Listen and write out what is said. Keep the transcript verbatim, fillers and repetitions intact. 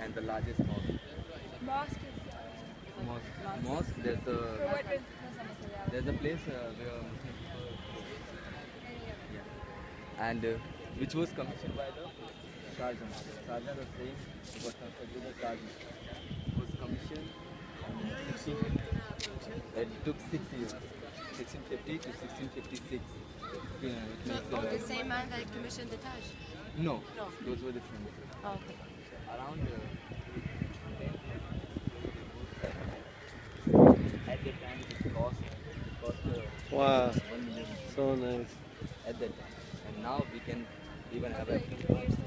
and the largest mosque. Mosque is. Uh, Mosque, mosque there's for a what reason? No समझ रहे there's a place uh, where Muslim people go. Yeah. And uh, which was commissioned by the Shah Jahan. Shah Jahan was saying it was constructed by Shah Jahan. It was commissioned in sixteen fifty. It took six years, sixteen fifty to sixteen fifty-six. Yeah, it So, makes, oh, uh, the same man that commissioned the Taj? no, No. those were different. Oh, okay. Around uh, at that time it cost it cost uh, Wow, one million so nice. at that time, and now we can even have Okay, a here's